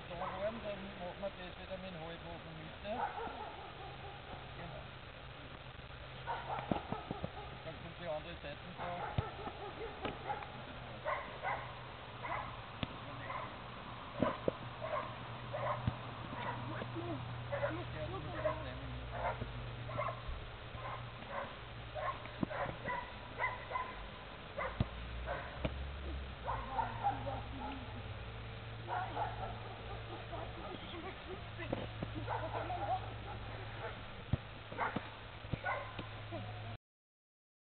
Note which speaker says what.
Speaker 1: nicht da waren, dann machen wir das wieder mit dem Halbofen Mitte. Genau. Dann kommt die andere Seite da.